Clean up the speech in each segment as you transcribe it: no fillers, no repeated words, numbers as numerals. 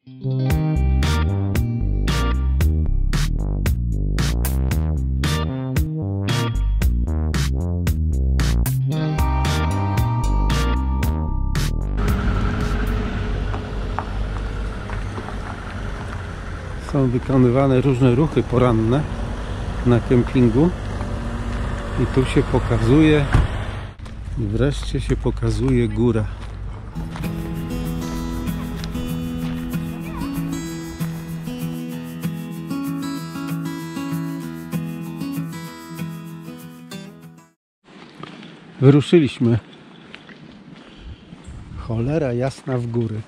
Są wykonywane różne ruchy poranne na kempingu i tu się pokazuje, i wreszcie się pokazuje góra. Wyruszyliśmy. Cholera jasna w góry.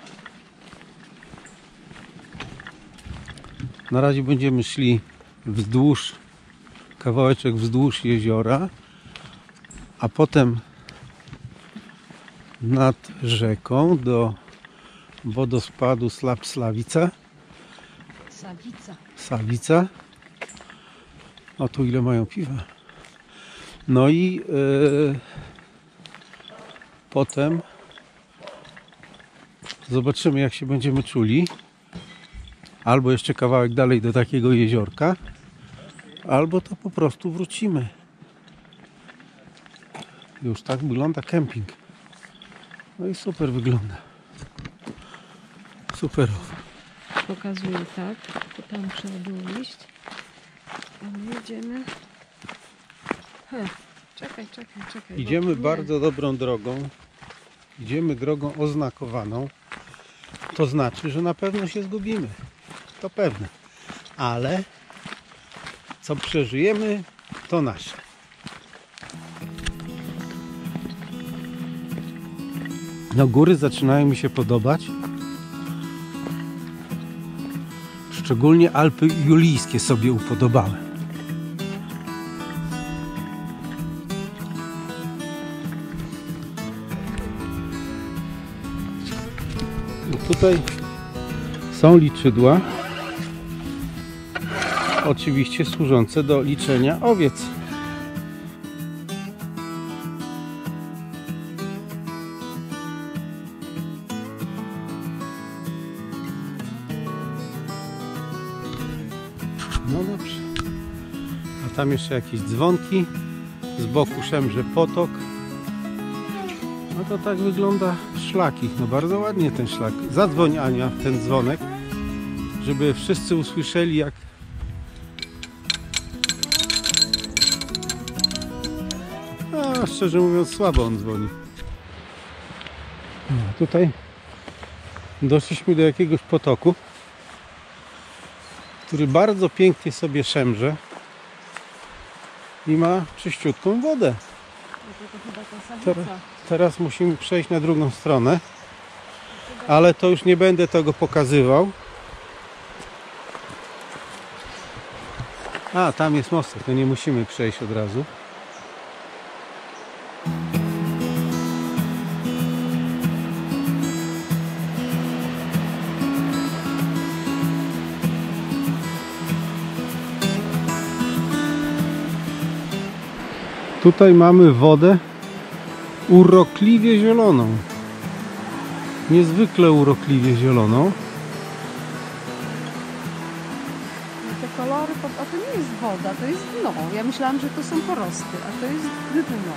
Na razie będziemy szli wzdłuż, kawałeczek wzdłuż jeziora, a potem nad rzeką do wodospadu Slawica. Sawica. O, tu ile mają piwa. No i potem zobaczymy, jak się będziemy czuli. Albo jeszcze kawałek dalej do takiego jeziorka, albo to po prostu wrócimy. Już tak wygląda kemping. No i super wygląda. Superowo. Pokazuję tak, to tam trzeba było iść. A my jedziemy. Czekaj. Idziemy bardzo dobrą drogą. Idziemy drogą oznakowaną. To znaczy, że na pewno się zgubimy. To pewne. Ale co przeżyjemy, to nasze. No, góry zaczynają mi się podobać. Szczególnie Alpy Julijskie sobie upodobałem. No, tutaj są liczydła, oczywiście służące do liczenia owiec. No dobrze. A tam jeszcze jakieś dzwonki. Z boku szemrze potok. No to tak wygląda szlaki. No bardzo ładnie ten szlak. Zadzwoń, Ania, w ten dzwonek, żeby wszyscy usłyszeli, jak szczerze mówiąc, słabo on dzwoni. No, tutaj doszliśmy do jakiegoś potoku, który bardzo pięknie sobie szemrze i ma czyściutką wodę. Teraz musimy przejść na drugą stronę, ale to już nie będę tego pokazywał. A, tam jest mostek, to nie musimy przejść od razu. Tutaj mamy wodę urokliwie zieloną. Niezwykle urokliwie zieloną. Te kolory, a to nie jest woda, to jest dno. Ja myślałam, że to są porosty, a to jest dno.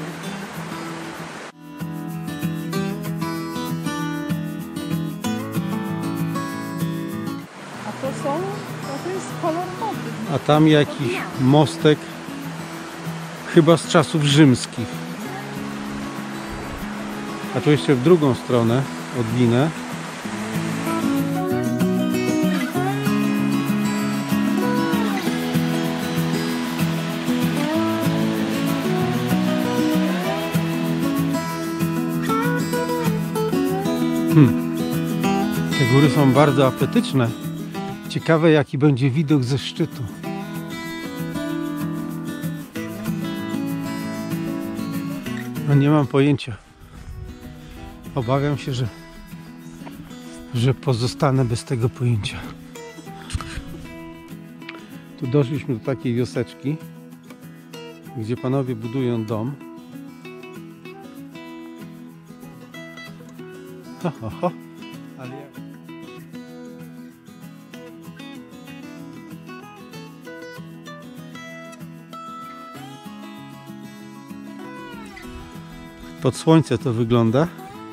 A to jest kolor wody. A tam jakiś mostek, chyba z czasów rzymskich. A tu jeszcze w drugą stronę odwinę. Te góry są bardzo apetyczne. Ciekawe, jaki będzie widok ze szczytu. No nie mam pojęcia. Obawiam się, że pozostanę bez tego pojęcia. Tu doszliśmy do takiej wioseczki, gdzie panowie budują dom. Ale Pod słońce to wygląda.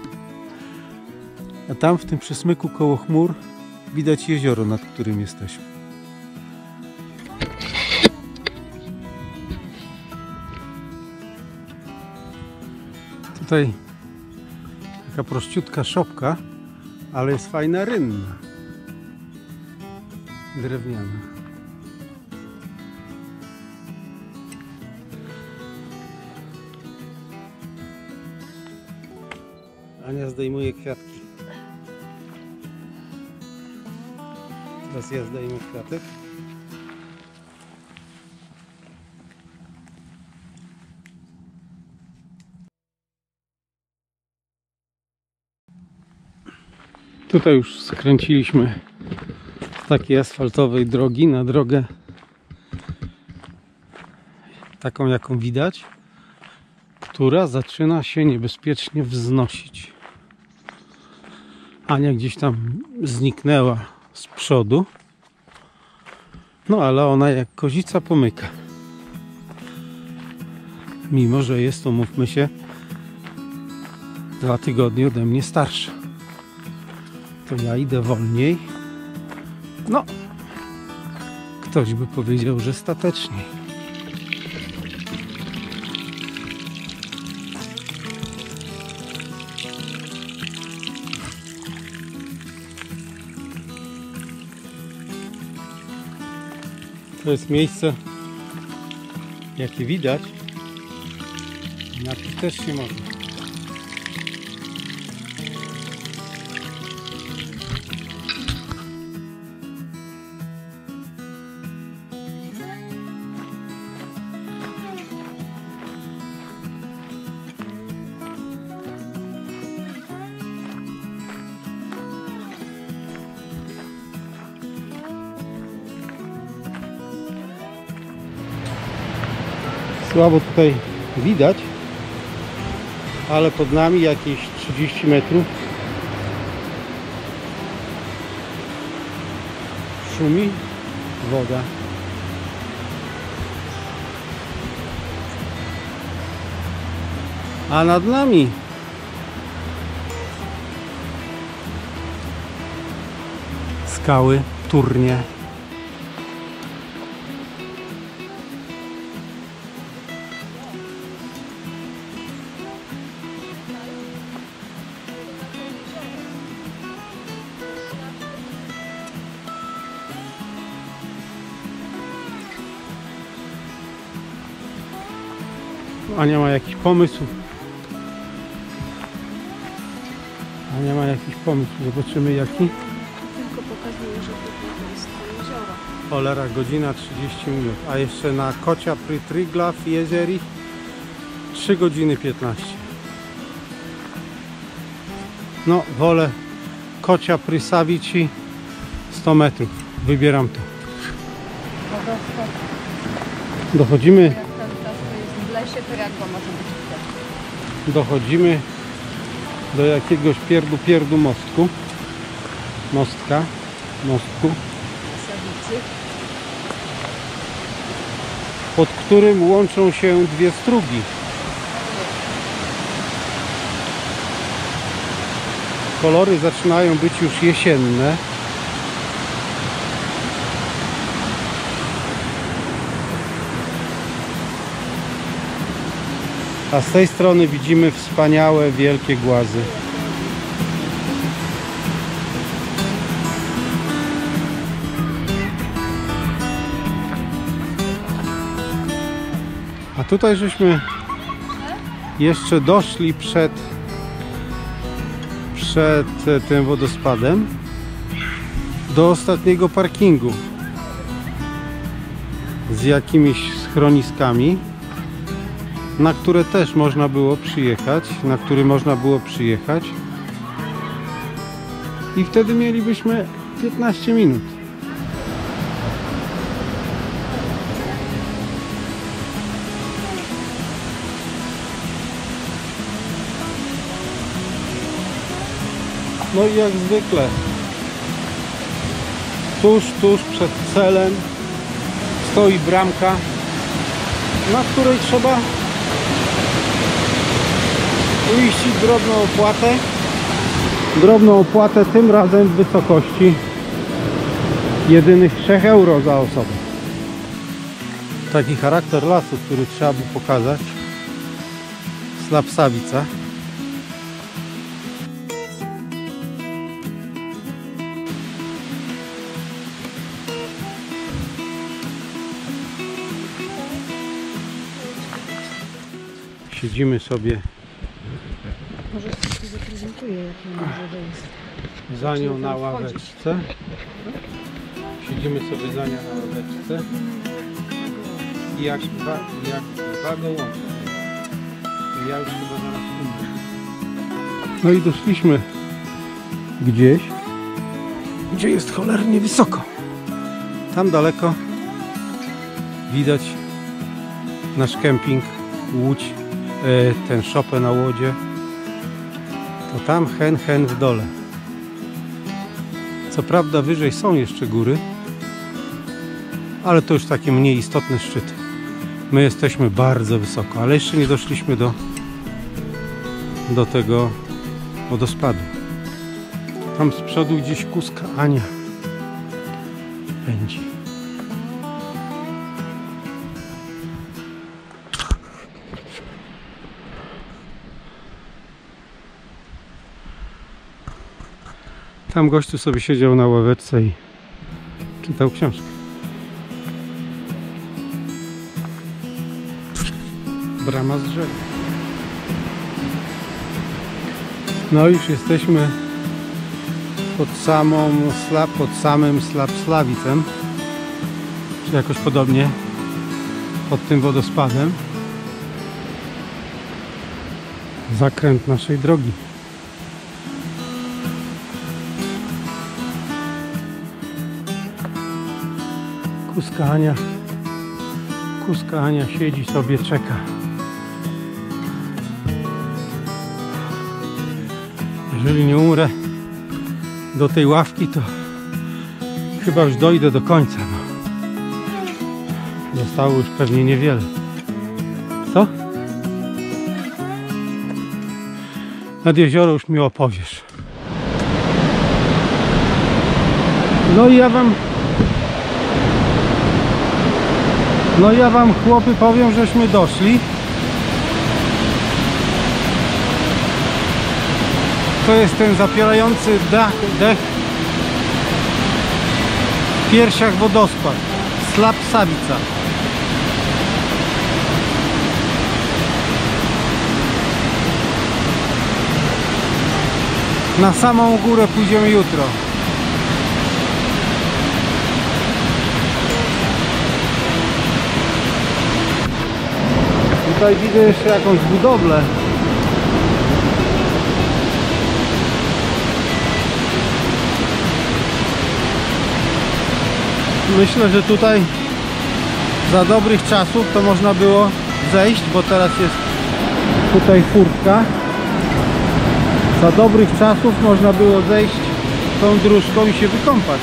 A tam w tym przysmyku koło chmur widać jezioro, nad którym jesteśmy. Tutaj taka prościutka szopka, ale jest fajna rynna. Drewniana. Ania zdejmuje kwiatki. Teraz ja zdejmę kwiatek. Tutaj już skręciliśmy z takiej asfaltowej drogi na drogę taką, jaką widać, która zaczyna się niebezpiecznie wznosić. Ania gdzieś tam zniknęła z przodu, no ale ona jak kozica pomyka. Mimo że jest to, mówmy się, 2 tygodnie ode mnie starsza. To ja idę wolniej. No, ktoś by powiedział, że stateczniej. To jest miejsce, jakie widać, napić też się można. Słabo tutaj widać, ale pod nami jakieś 30 metrów szumi woda. A nad nami skały, turnie. Ania ma jakiś pomysł. Ania ma jakiś pomysł. Zobaczymy jaki. Tylko pokazuje, że to jest jezioro. Cholera, godzina 30 minut. A jeszcze na Kocia pri Triglav jezeri 3 godziny 15. No, wolę Kocia pri Savici 100 metrów. Wybieram to. Dochodzimy. Jak ten czas to jest w lesie, to jak go może być wtedy? Dochodzimy do jakiegoś pierdu mostku. Mostku, Sawicy. pod którym łączą się 2 strugi. Kolory zaczynają być już jesienne. A z tej strony widzimy wspaniałe, wielkie głazy. A tutaj żeśmy jeszcze doszli przed tym wodospadem do ostatniego parkingu z jakimiś schroniskami, na które też można było przyjechać, i wtedy mielibyśmy 15 minut. No i jak zwykle tuż przed celem stoi bramka, na której trzeba uiścić drobną opłatę. Drobną opłatę tym razem w wysokości jedynych 3 euro za osobę. Taki charakter lasu, który trzeba by pokazać. Slapsavica. Siedzimy sobie Może coś się zaprezentuje, jak może jest. za nią na ławeczce. Siedzimy sobie za nią na ławeczce. I jak dwa gołąbki. Ja już chyba zaraz umrę. No i doszliśmy gdzieś, gdzie jest cholernie wysoko. Tam daleko widać nasz kemping, Łódź, ten szopę na łodzie. To tam hen w dole. Co prawda wyżej są jeszcze góry, ale to już takie mniej istotne szczyty. My jesteśmy bardzo wysoko, ale jeszcze nie doszliśmy do tego wodospadu. Tam z przodu gdzieś Kuska Ania pędzi. Tam gościu sobie siedział na ławeczce i czytał książkę. Brama z drzewa. No już jesteśmy pod samym Slapslavicem, czy jakoś podobnie, pod tym wodospadem. Zakręt naszej drogi. Kuska Ania siedzi sobie, czeka. Jeżeli nie umrę do tej ławki, to chyba już dojdę do końca. Bo zostało już pewnie niewiele. Co? Nad jezioro już mi opowiesz. No i ja wam chłopy powiem, żeśmy doszli. To jest ten zapierający dech w piersiach wodospad. Slapsavica. Na samą górę pójdziemy jutro. Tutaj widzę jeszcze jakąś budowlę. Myślę, że tutaj za dobrych czasów to można było zejść, bo teraz jest tutaj furtka. Za dobrych czasów można było zejść tą dróżką i się wykąpać.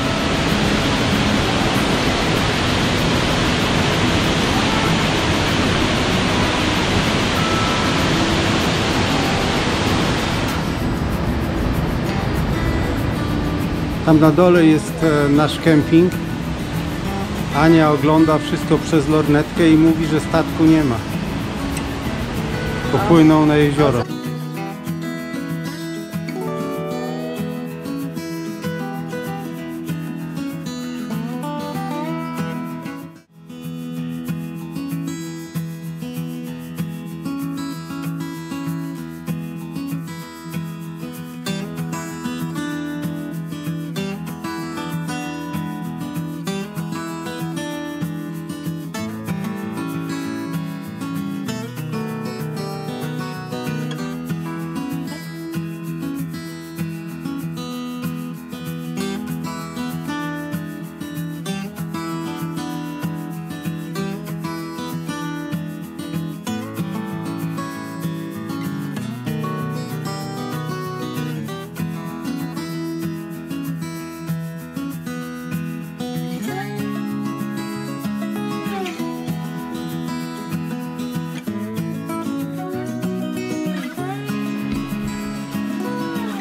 Tam na dole jest nasz kemping. Ania ogląda wszystko przez lornetkę i mówi, że statku nie ma. Popłynął na jezioro.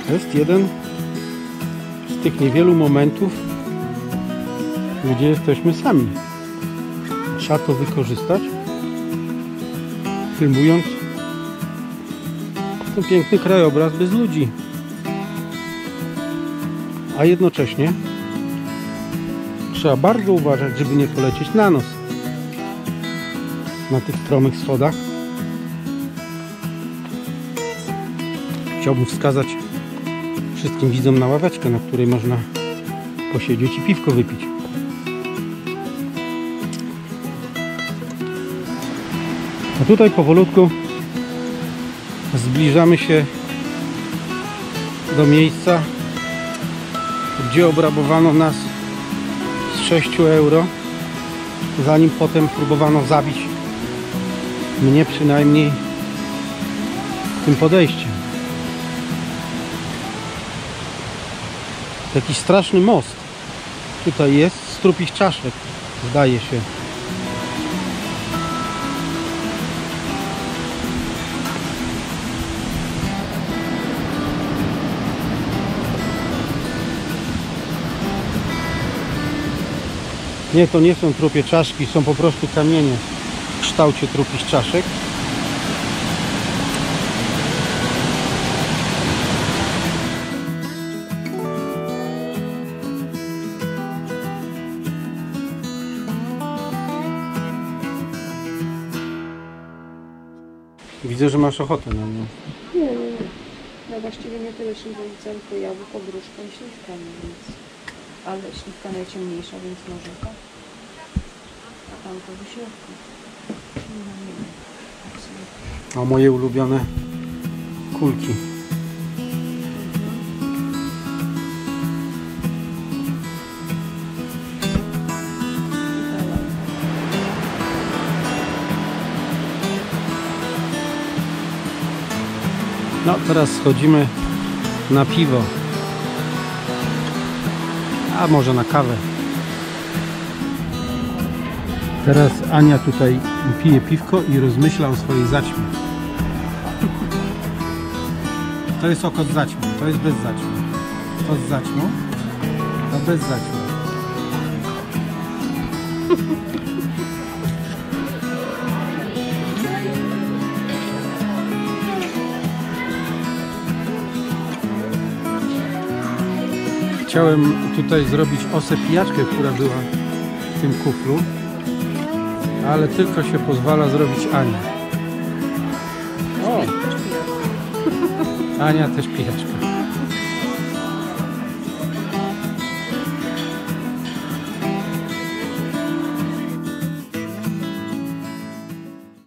To jest jeden z tych niewielu momentów, gdzie jesteśmy sami. Trzeba to wykorzystać, filmując ten piękny krajobraz bez ludzi. A jednocześnie trzeba bardzo uważać, żeby nie polecieć na nos na tych stromych schodach. Chciałbym wskazać wszystkim widzom na ławeczkę, na której można posiedzieć i piwko wypić. A tutaj powolutku zbliżamy się do miejsca, gdzie obrabowano nas z 6 euro, zanim potem próbowano zabić mnie przynajmniej tym podejściem. Jakiś straszny most tutaj jest z trupich czaszek, zdaje się. Nie, to nie są trupie czaszki, są po prostu kamienie w kształcie trupich czaszek. Widzę, że masz ochotę na nią. Nie. Ja właściwie nie tyle śliwowicę, tylko jabłko, gruszka i śliwka, więc... Ale śliwka najciemniejsza, więc może tak. A tam to wyśrodku. No nie wiem. Absolutnie. A moje ulubione kulki. No, teraz schodzimy na piwo. A może na kawę. Teraz Ania tutaj pije piwko i rozmyśla o swojej zaćmie. To jest oko z zaćmą, to jest bez zaćmy. To z zaćmą, a bez zaćmy. Chciałem tutaj zrobić osę pijaczkę, która była w tym kuflu, ale tylko się pozwala zrobić Ania. O! Ania też pijaczka.